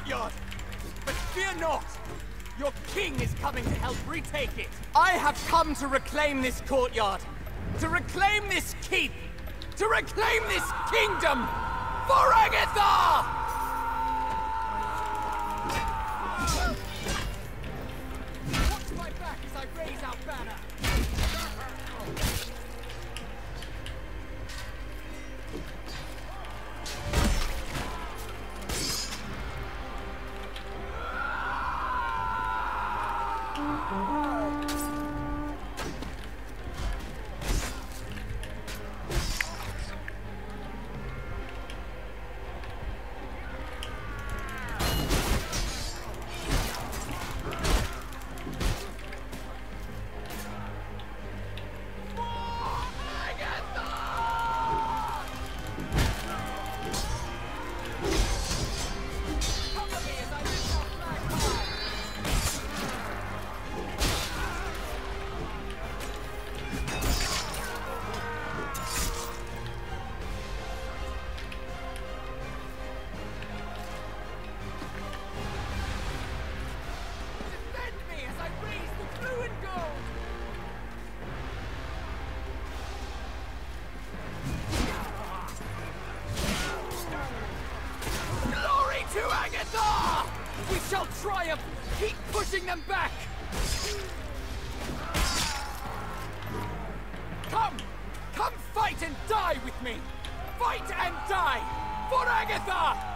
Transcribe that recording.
courtyard. But fear not. Your king is coming to help retake it. I have come to reclaim this courtyard. To reclaim this keep. To reclaim this kingdom. For Agatha! Watch my back as I raise our banner. We shall triumph! Keep pushing them back! Come! Come fight and die with me! Fight and die! For Agatha!